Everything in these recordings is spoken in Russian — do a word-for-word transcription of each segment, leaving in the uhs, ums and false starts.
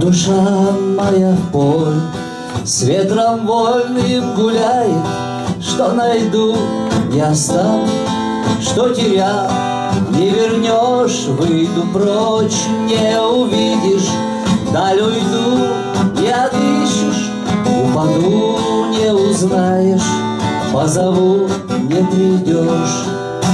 душа моя в поле с ветром вольным гуляет. Что найду, не оставлю, что терял, не вернешь. Выйду прочь, не увидишь, даль уйду, не отыщешь. Упаду, не узнаешь, позову, не придешь.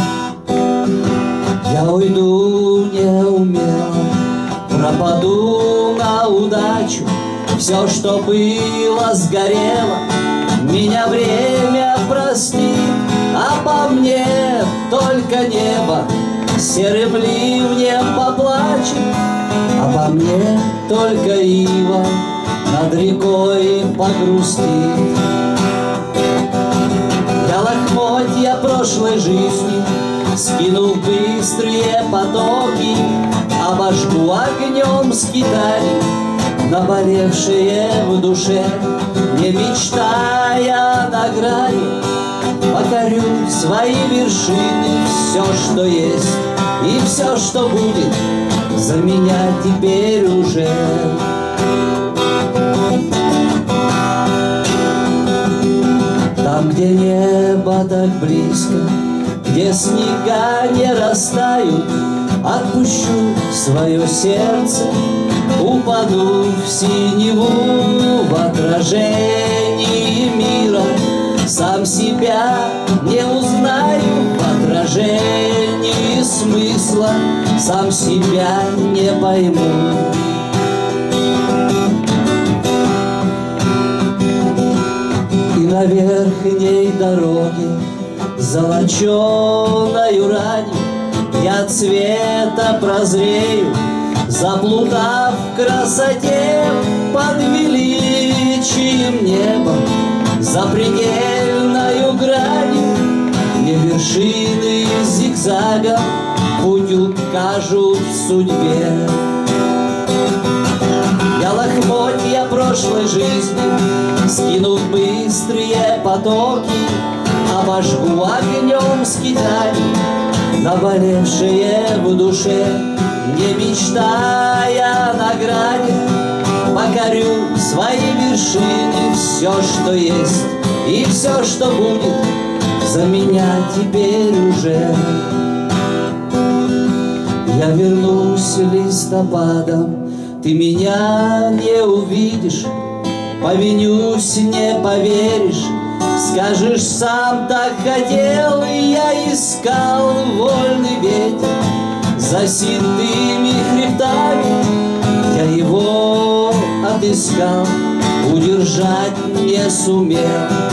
Я уйду, не умел, пропаду на удачу. Все, что было, сгорело, меня время простит. А по мне только небо серым ливнем поплачет. А по мне только ива над рекой погрустит. Я лохмотья прошлой жизни скинув быстрые потоки, обожгу огнем скитаний наболевшие в душе, не мечтая о награде. Покорю свои вершины, все, что есть, и все, что будет, за меня теперь уже. Там, где небо так близко, где снега не растают, отпущу свое сердце, упаду в синеву, в отражении мира. Сам себя не узнаю в отражении смысла, сам себя не пойму. И на верхней дороге, золоченою ранью, я цвета прозрею, заплутав в красоте под величием неба, за предельною гранью. Мне вершины зигзагом путь укажут в судьбе. Я лохмотья прошлой жизни, скинув быстрые потоки, обожгу огнем скитаний наболевшие в душе, не мечтая о награде. Покорю свои вершины, все, что есть, и все, что будет, за меня теперь уже. Я вернусь листопадом, ты меня не увидишь, повинюсь, не поверишь. Скажешь, сам так хотел, и я искал вольный ветер за седыми хребтами. Я его отыскал, удержать не сумел.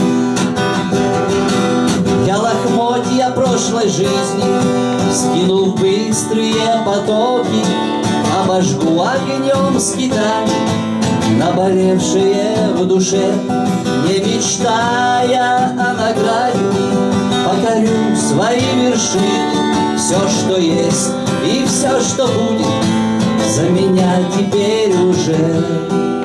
Я лохмотья прошлой жизни, скинув быстрые потоки, обожгу огнем скитаний наболевшие в душе, не мечтая о награде. Покорю свои вершины, все, что есть, и все, что будет, за меня теперь уже.